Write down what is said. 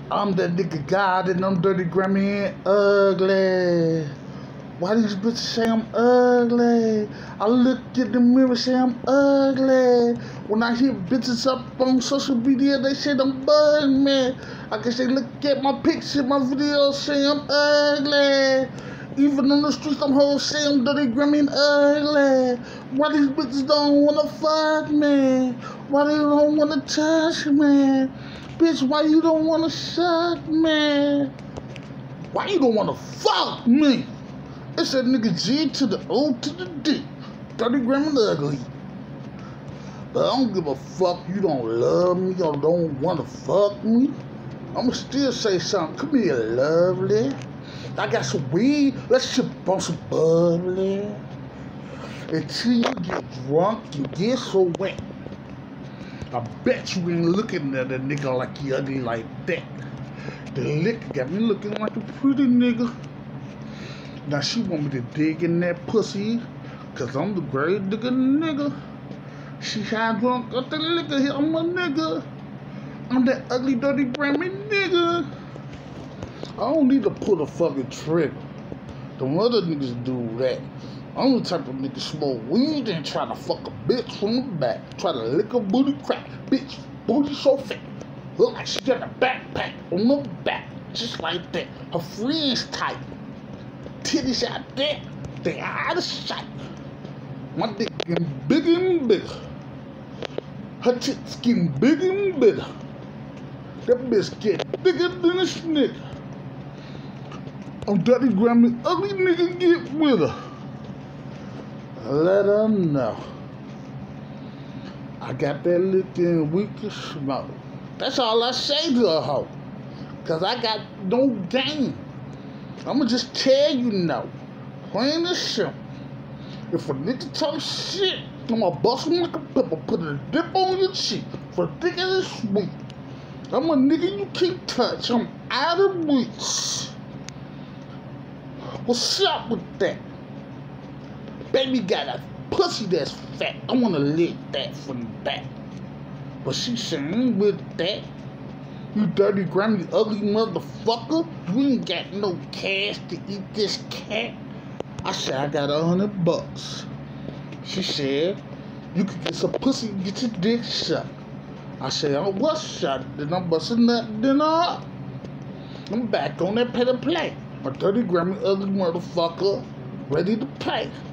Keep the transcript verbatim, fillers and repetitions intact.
I'm that nigga God and I'm dirty, grimy, and ugly. Why these bitches say I'm ugly? I look in the mirror, say I'm ugly. When I hear bitches up on social media, they say I'm bug man. I guess they look at my picture, my videos, say I'm ugly. Even on the streets, I'm hoes say I'm dirty, grimy, and ugly. Why these bitches don't wanna fuck me? Why they don't wanna touch me? Bitch, why you don't wanna suck me? Why you don't wanna fuck me? It's that nigga G to the O to the D. thirty gram and ugly. But I don't give a fuck. You don't love me or don't wanna fuck me. I'ma still say something. Come here, lovely. I got some weed. Let's sip on some bubbly. Until you get drunk and get so wet. I bet you ain't looking at a nigga like he ugly like that. The liquor got me looking like a pretty nigga. Now she want me to dig in that pussy, cause I'm the great nigga nigga. She high drunk off the liquor, here I'm a nigga. I'm that ugly, dirty, grimy nigga. I don't need to pull a fucking trigger. Them other niggas do that. I'm the type of nigga smoke weed and try to fuck a bitch from the back. Try to lick a booty crack. Bitch, booty so fat. Look like she got a backpack on the back. Just like that. Her friends tight. Titties out there. They out of sight. My dick getting bigger and bigger. Her tits getting bigger and bigger. That bitch getting bigger than a snake. I'm dirty, grimy, ugly nigga, get with her. Let her know. I got that looking weak as smoke. That's all I say to a hoe. Cause I got no game. I'ma just tell you no. Plain and simple. If a nigga talk shit, I'ma bust him like a pepper, put a dip on your cheek for thick as sweet. I'm a nigga you can't touch. I'm out of reach. What's up with that? Baby got a pussy that's fat. I wanna lick that from the back. But she saying with that, you dirty, grimy, ugly motherfucker, you ain't got no cash to eat this cat. I said I got a hundred bucks. She said, you could get some pussy and get your dick shut. I said, I was shut, then I'm busting that dinner up. I'm back on that pay to play. A dirty, grimy, ugly motherfucker, ready to play.